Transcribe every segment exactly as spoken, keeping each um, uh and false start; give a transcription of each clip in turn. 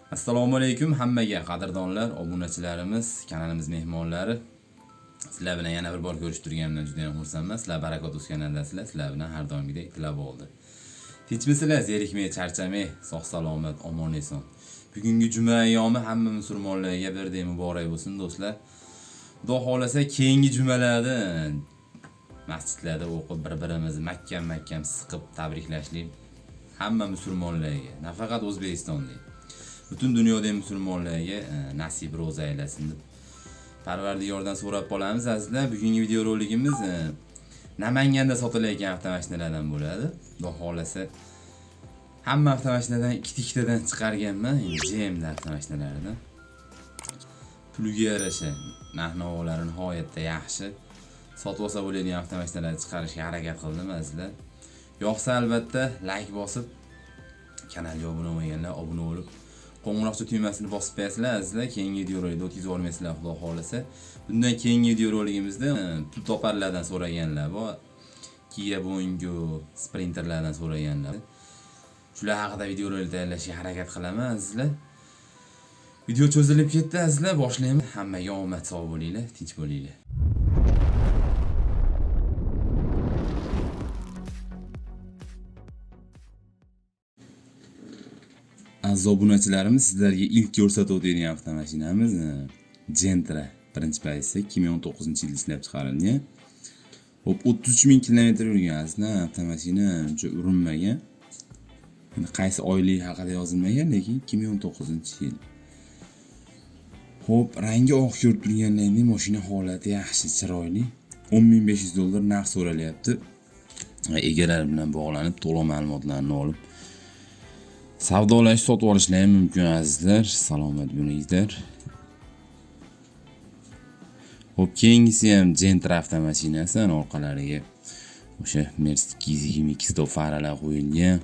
Assalomu alaykum hammaga qadrdonlar, obunachilarimiz, kanalimiz mehmonlari. Sizlar bilan yana bir bor ko'rishib turganimdan juda ham xursandman. Sizlar Barakotus kanaldasizlar. Sizlar bilan har doimgidek tilab oldi. Tinchmisizlar, zerikmay, charchamay, sog' salomat, omon eson. Bugungi juma ayyomi hamma musulmonlarga birdek muborak bo'lsin do'stlar. Xudo xolasa keyingi jumalarda masjidlarda o'qib bir-birimizni mahkam-mahkam siqib tabriklashlik hamma musulmonlarga, nafaqat O'zbekistonda, butun dunyoda musulmonlarga nasib ro'za aylasin deb Parvardigordan so'rab qolamiz. Azizlar, bugungi video roligimiz Namanganda sotilayotgan avtomashinalardan bo'ladi. Xudo xolasa hamma avtomashinadan ikkita-ikkitadan chiqarganman, G M da avtomashinalaridan. Puliga yarasha narx-navolar nihoyatda yaxshi. Sotib olsa bo'ladigan avtomashinalarni chiqarishga harakat qildim azizlar. Yoqsa albatta like bosib, kanalga obuna bo'lganlar obuna bo'lib, qo'ng'iroqcha tugmasini bosib qo'yasizlar azizlar. Keyingi video rolikda o'tkazib olmaysizlar xudo xolasa. Bundan keyingi video roligimizda pul toparlardan so'raganlar bor. Kia Boingo Sprinterlardan so'raganlar. Shular haqida video rolik tayyorlashga harakat qilaman azizlar. Video cho'zilib ketdi azizlar, boshlaymiz. Hammaga omad sog' bo'linglar, tinch bo'linglar. Aziz obunachilarimiz, sizlarga ilk ko'rsatib o'tadigan avtomashinamiz Gentra birinchi pozitsiya ikki ming o'n to'qqizinchi yilda ishlab chiqarilgan. Hop, o'ttiz uch ming kilometr yurgan azizlar, avtomashina uncha urinmagan. Endi qaysi oylik haqida yozilmagan, lekin ikki ming o'n to'qqizinchi yil. Hop, rangi oq ko'rib turganlarning mashina holati yaxshi, chiroyli. o'n ming besh yuz dollar narx so'ralyapti. Egalari bilan bog'lanib, to'liq ma'lumotlarni olib savdolash, sotib olishlar ham mumkin azizlar. Salomat bo'linglar. Hop, keyingisi ham Gentra avtomashinasi, orqalariga o'sha Mercedes ikki yuz yigirma ikki stop faralar qo'yilgan.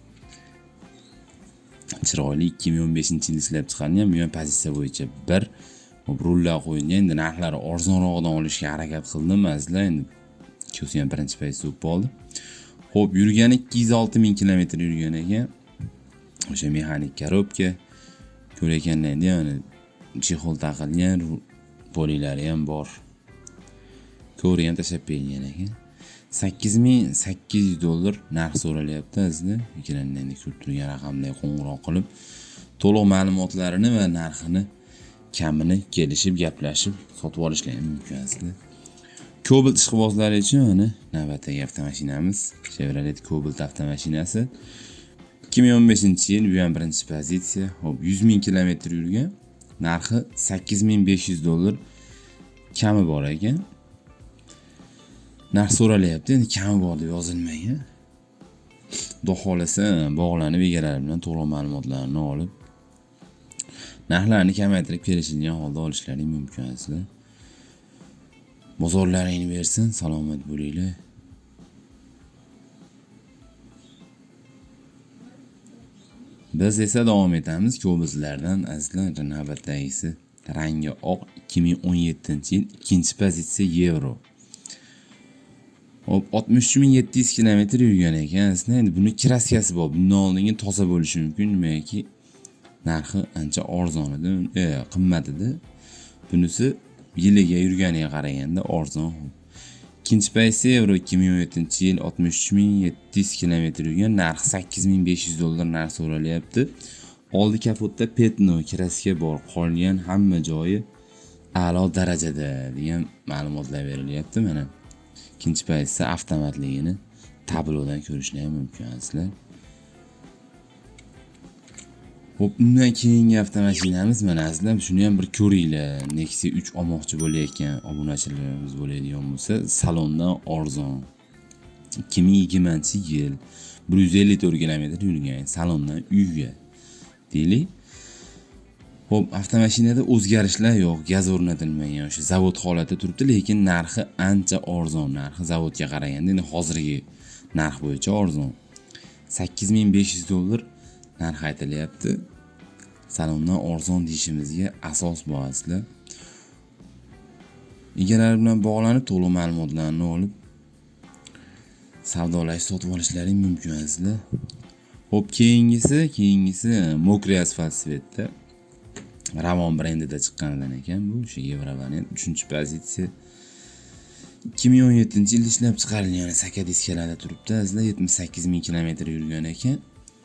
Chiroyli ikki ming o'n beshinchi yilda ishlab chiqarilgan. Bu ham pozitsiya bo'yicha bir. Hop, rullar qo'yilgan. Endi narxlari arzonroqdan olishga harakat qildim azizlar. Endi ikkosi ham birinchi pozitsiya bo'lib qoldi. Hop, yurgani ikki yuz olti ming kilometr yurgan ekan. O'sha mexanik korobka ko'rayotganlarda yana chexol taqilgan, polilari ham bor. Ko'ri ham tashab qo'yilgan ekan. sakkiz ming sakkiz yuz dollar narx so'ralyapti azizlar. Ekrandan ko'rib turgan raqamlarga qo'ng'iroq qilib, to'liq ma'lumotlarini va narxini, kamini kelishib, gaplashib sotib olishlar mumkin azizlar. Cobalt ishqibozlari uchun mana navbatdagi avtomashinamiz Chevrolet Cobalt avtomashinasi. ikki ming o'n beshinchi yil, bu ham birinchi pozitsiya. Hop, yuz ming kilometr yurgan. Narxi sakkiz ming besh yuz dollar kami bor ekan. Narx so'ralyapti, endi kami bor deb yozilmagan. Xudo xolasa bog'lanib egalari bilan to'liq ma'lumotlarni olib, narxlarni kamaytirib kelishilgan holda olishlaring mumkin azizlar. Bozorlaringni bersin, salomat bo'linglar. Biz esa davom etamiz Cobaltlardan azizlar. Navbatdagisi rangi oq, ikki ming o'n yettinchi yil, ikkinchi pozitsiya Euro. Hop, oltmish uch ming yetti yuz kilometr yurgan ekan azizlar. Endi buni kraskasi bor. Bundan oldingi toza bo'lishi mumkin, nimaiki narxi ancha arzon edi, e, qimmat edi. Bunisi yiliga yurganiga qaraganda arzon. Ikkinchi pozitsiya Euro ikki ming o'n yettinchi yil, oltmish uch ming yetti yuz kilometr yurgan, narx sakkiz ming besh yuz dollar narx so'ralyapti. Oldi kapotda Petno kraska bor, qolgan hamma joyi a'lo darajada degan ma'lumotlar berilyapti mana. Ikkinchi pozitsiya avtomatligini tablodan ko'rishlar mumkin azizlar. Hop, undan keyingi avtomashinamiz mana azizlar, shuni ham bir ko'ringlar. Nexia uch olmoqchi bo'layotgan obunachilarimiz bo'ladigan bo'lsa, salondan arzon. ikki ming yigirmanchi yil, bir yuz ellik to'rt kilometr yurgan, salondan uyga. Deylik. Hop, avtomashinada o'zgarishlar yo'q, gaz o'rnatilmagan, o'sha zavod holatida turibdi, lekin narxi ancha arzon. Narxi zavodga qaraganda endi hozirgi narx bo'yicha arzon. sakkiz ming besh yuz dollar narx aytilyapti. Salondan arzon deyishimizga asos bor azizlar. Egalari bilan bog'lanib, to'liq ma'lumotlarni olib savdolash, sotib olishlaring mumkin azizlar. Hop, keyingisi, keyingisi Mokriy asfalt svetda. Ravon brendida chiqqanidan ekan bu, o'sha Yevrovanet uchinchi pozitsiya. ikki ming o'n yettinchi yilda ishlab chiqarilgan saka diskalarda turibdi. Azizlar yetmish sakkiz ming kilometr yurgan ekan.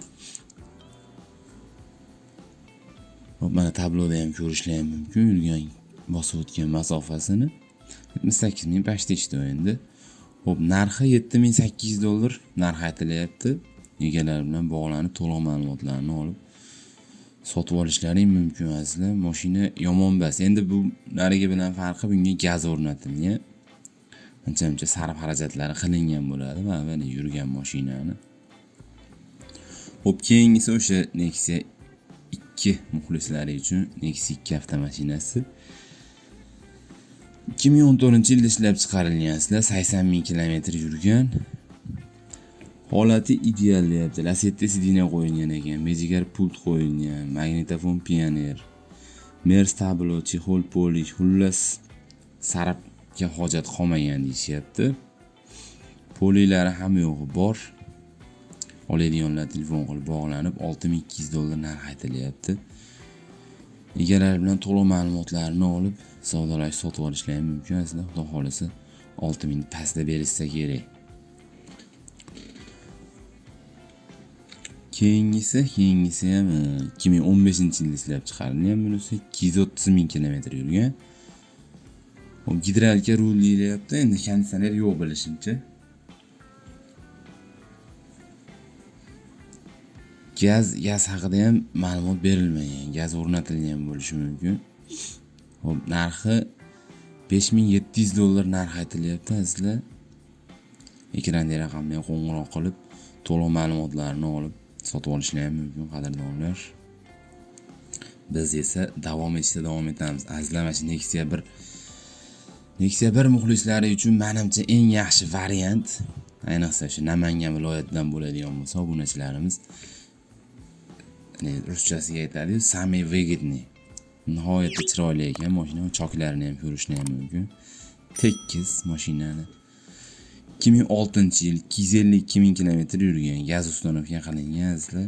Hop, mana tabloda ham ko'rishlar ham mumkin yurgan bosib o'tgan masofasini. yetmish sakkiz ming pashta ishda endi. Hop, narxi yetti ming sakkiz yuz dollar narx aytilyapti. Egalar bilan bog'lanib to'liq ma'lumotlarni olib sotib olishlaring mumkin azizlar. Mashina yomon emas. Endi bu narigi bilan farqi, bunga gaz o'rnatilgan. Ancha-muncha sarf xarajatlari qilingan bo'ladi va mana yurgan mashinani. Hop, keyingisi o'sha Nexia ikki muxlislari uchun Nexia ikki avtomashinasi. ikki ming o'n to'rtinchi yilda ishlab chiqarilgan, sizlar sakson ming kilometr yurgan. Holati ideal deyapti. Lasetti sidina qo'yilgan ekan, mejigar pult qo'yilgan, magnitofon Pioneer, mer stablo, chexol polish, xullas sarfga hojat qolmagan deyishyapti. Polilari ham yo'g'i bor. Oladiganlar telefon qilib bog'lanib olti ming ikki yuz dollar narx aytilyapti. Egalar bilan to'liq ma'lumotlarni olib savdolash, sotib olishlar mumkin. Aslida xudo xolisa olti ming pastda berishsa kerak. Keyingisi, keyingisi ham ikki ming o'n beshinchi yilda ishlab chiqarilgan, bunisi ikki yuz o'ttiz ming kilometr yurgan. O gidralka rul deyilyapti. Endi konditsioner yo'q bilishimcha. Gaz, gaz haqida ham ma'lumot berilmagan. Gaz o'rnatilgan bo'lishi mumkin. Hop, narxi besh ming yetti yuz dollar narx aytilyapti azizlar. Ekrandagi raqamga qo'ng'iroq qilib to'liq ma'lumotlarni olib sotib olishlar ham mumkin qadrdonlar. Biz esa davom etishda davom etamiz. Azizlar, mana shu Nexia bir Nexia bir muxlislari uchun menimcha eng yaxshi variant, ayniqsa shu Namangan viloyatidan bo'ladigan bo'lsa, obunachilarimiz ruschasiga aytadi, "Samey выгодный". Nihoyatda chiroyli ekan mashina, choklarini ham ko'rishni ham mumkin. Tekis mashinani. ikki ming oltinchi yil ikki yuz ellik ikki ming kilometr yurgan, gaz uстановka qilingan azizlar.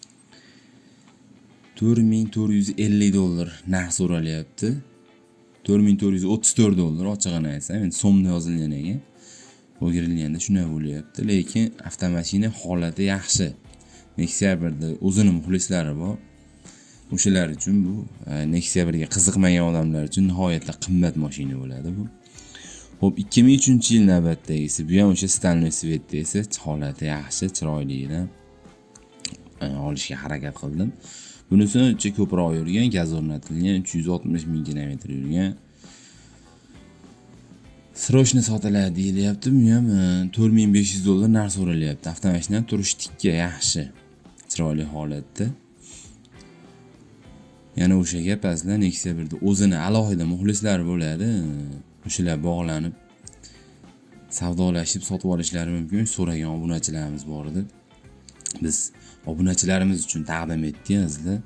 to'rt ming to'rt yuz ellik dollar narx so'ralyapti. to'rt ming to'rt yuz o'ttiz to'rt dollar ochig'ini aytsam, endi so'mda yozilgan ekan. O'girilganda shunday bo'lyapti, lekin avtomashina holati yaxshi. Nexia birda o'zini muxlislari bor. O'shalar uchun bu Nexia birga qiziqmagan odamlar uchun nihoyatda qimmat mashina bo'ladi bu. Hop, ikki ming uchinchi yil navbatdagisi, bu ham o'sha Stanley Svetda esa holati yaxshi, chiroyligidan olishga harakat qildim. Bunisi uncha ko'proq yurgan, gaz o'rnatilgan, uch yuz oltmish ming kilometr yurgan. Srochni sotiladi deyilyapti. Bu ham to'rt ming besh yuz dollar narx so'ralyapti. Avtomashina turish tikka yaxshi, chiroyli holatda. Yana o'sha gap azizlar, Nexia birda o'zini alohida muxlislari bo'ladi. O'shalar bog'lanib savdolashib sotib olishlari mumkin. So'ragan obunachilarimiz bor edi. Biz obunachilarimiz uchun taqdim etdik azizlar.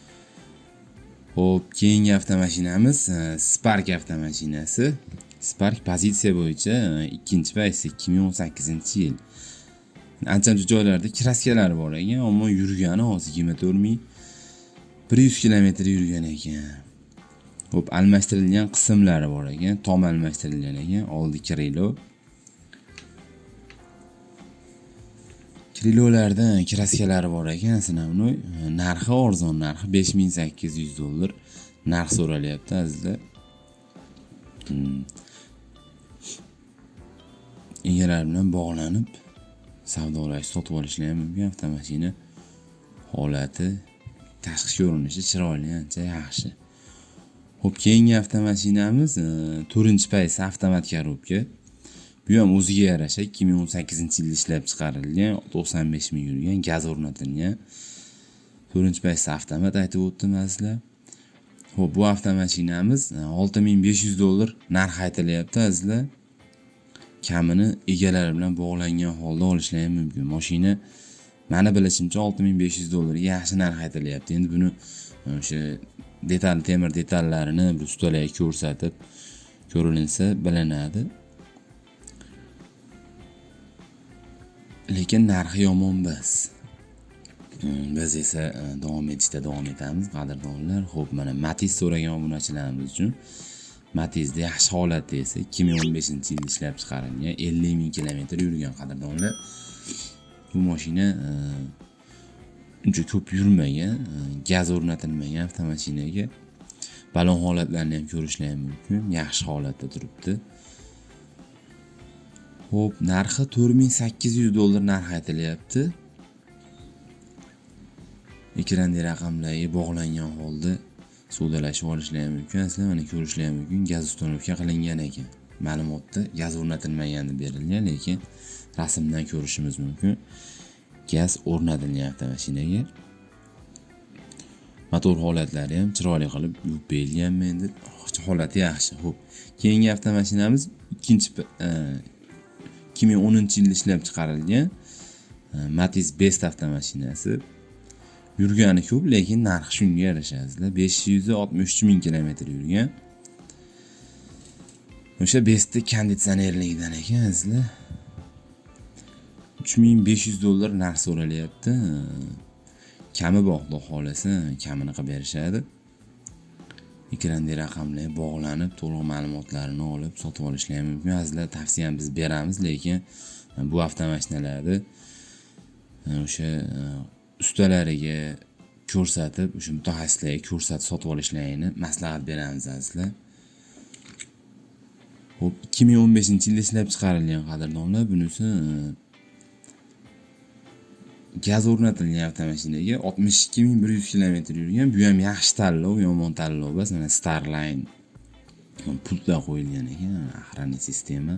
Hop, keyingi avtomashinamiz Spark avtomashinasi. Spark pozitsiya bo'yicha ikkinchi pozitsiya ikki ming o'n sakkizinchi yil. Ancha-muncha joylarda kraskalar bor ekan, ammo yurgani hozir yigirma to'rt ming bir yuz kilometr yurgan ekan. Hop, almashtirilgan qismlari bor ekan, tom almashtirilgan ekan, oldi krilo. Krilolardan kraskalari bor ekan, sinovnoy. Narxi arzon, narxi besh ming sakkiz yuz dollar narx so'ralyapti azizlar. Hmm. Egalar bilan bog'lanib savdolash, sotib olishlar ham mumkin. Avtomashina holati, tashqi ko'rinishi chiroyli, ancha yaxshi. Hop, keyingi avtomashinamiz to'rtinchi pozitsiya avtomat korobka. Bu ham o'ziga yarasha ikki ming o'n sakkizinchi yilda ishlab chiqarilgan, to'qson besh ming yurgan, gaz o'rnatilgan. to'rtinchi pozitsiya avtomat aytib o'tdim azizlar. Hop, bu avtomashinamiz olti ming besh yuz dollar narx aytilyapti azizlar. Kamini egalar bilan bog'langan holda olishlar ham mumkin. Mashina meni bilishimcha olti ming besh yuz dollarga yaxshi narx aytilyapti. Endi buni o'sha detal, temir detallarini bir ustalarga ko'rsatib ko'rilinsa bilinadi. Lekin narxi yomon emas. Biz esa davom etishda davom etamiz, qadrdonlar. Xo'p, mana Matiz so'ragan obunachilarimiz uchun Matizda yaxshi holatda esa ikki ming o'n beshinchi yilda ishlab chiqarilgan ellik ming kilometr yurgan qadrdonlar. Bu mashina uncha ko'p yurmagan, gaz o'rnatilmagan avtomashinaga balon holatlarini ham ko'rishlar mumkin. Yaxshi holatda turibdi. Xo'p, narxi to'rt ming sakkiz yuz dollar narx aytilyapti. Ekrandagi raqamlarga bog'langan holda savdolashib olishlar mumkin. Sizlar mana ko'rishlar mumkin, gaz uстановка qilingan ekan. Ma'lumotda gaz o'rnatilmagani berilgan, lekin rasmdan ko'rishimiz mumkin. Gaz o'rnatilgan avtomashinaga. Motor holatlari ham chiroyli qilib yuvib berilganmi endi. Holati yaxshi. Xo'p, keyingi avtomashinamiz ikkinchi ikki ming o'ninchi yilda ishlab chiqarilgan Matiz Best avtomashinasi. Yurgani ko'p, lekin narxi shunga yarasha. besh yuz oltmish uch ming kilometr yurgan. O'sha Bestda konditsionerligidan ekan, sizlar uch ming besh yuz dollar narx so'ralyapti. Kami bor, xudo xolasa, kamini qilib berishadi. Ekrandagi raqamlar bog'lanib, to'liq ma'lumotlarini olib sotib olishlar mumkin. Sizlar tavsiyam biz beramiz, lekin bu avtomashinalarni o'sha ustalariga ko'rsatib, o'sha mutaxassislarga ko'rsatib sotib olishlarini maslahat beramiz azizlar. Xo'p, ikki ming o'n beshinchi yilda ishlab chiqarilgan qadrdonlar, bunisi gaz o'rnatilgan avtomashinaga oltmish ikki ming bir yuz kilometr yurgan. Bu ham yaxshi tanlov, yomon tanlov emas. Mana Starline pultlar qo'yilgan ekan, охранный sistema.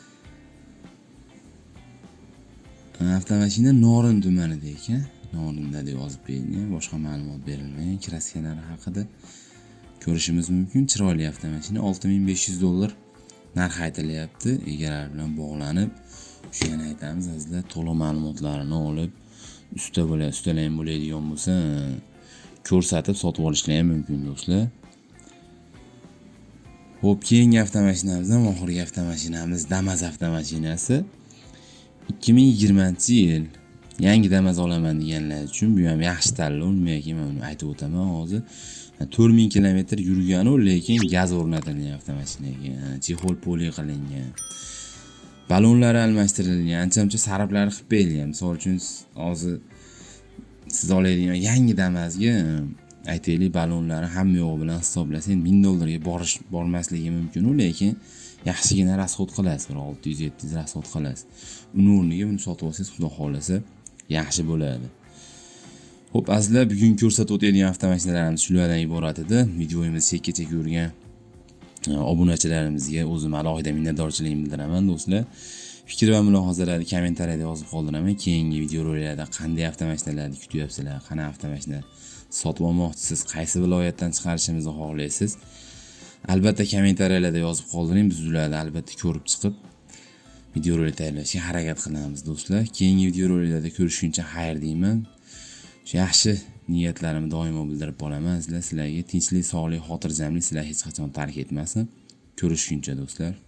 Avtomashina Norin tumanida ekan. Norinda deb yozib berilgan, boshqa ma'lumot berilmagan. Kraskalari haqida ko'rishimiz mumkin. Chiroyli avtomashina olti ming besh yuz dollar narx aytilyapti. Egalari bilan bog'lanib, shu yana aytamiz, azizlar, to'liq ma'lumotlarini olib, usta bo'la, ustalayim bo'ladigan bo'lsa, ko'rsatib sotib olishlar ham mumkin do'stlar. Xo'p, keyingi avtomashinamiz ham oxirgi avtomashinamiz Damas avtomashinasi. ikki ming yigirmanchi yil yangi Damas olaman deganlar uchun bu ham yaxshi tanlov. Nimaga men uni aytib o'taman hozir. to'rt ming kilometr yurgan-u, lekin gaz o'rnatilgan avtomashinaga, chexol poli qilingan. Balonlari almashtirilgan, ancha-muncha sarflari qilib berilgan. Misol uchun hozir siz oladigan yangi Damasga aytaylik, balonlari hamma yo'q bilan hisoblasangiz ming dollarga borish bormasligi mumkin-u, lekin yaxshigina rasxod qilasiz, bir olti yuz yetti yuz rasxod qilasiz. Uni o'rniga buni sotib olsangiz, xudo xolasa, yaxshi bo'ladi. Xo'p, azizlar, bugun ko'rsatib o'tadigan avtomashinalarimiz shulardan iborat edi. Videomizni chekka-chekka ko'rgan obunachilarimizga o'zim alohida minnatdorchiligimni bildiraman do'stlar. Fikr va mulohazalarni kommentariyada yozib qoldiraman. Keyingi videoroliklarda qanday avtomashinalarni kutyapsizlar, qanday avtomashina sotib olmoqchisiz, qaysi viloyatdan chiqarishimizni xohlaysiz? Albatta kommentariyalarda yozib qoldiring. Biz ularni albatta ko'rib chiqib videorolik tayyorlashga harakat qilamiz do'stlar. Keyingi videoroliklarda ko'rishguncha xayr deyman. Yaxshi niyatlarimni doimo bildirib qolaman. Sizlar sizlarga tinchlik, sog'lik, xotirjamlik sizlar hech qachon tark etmasin. Ko'rishguncha do'stlar.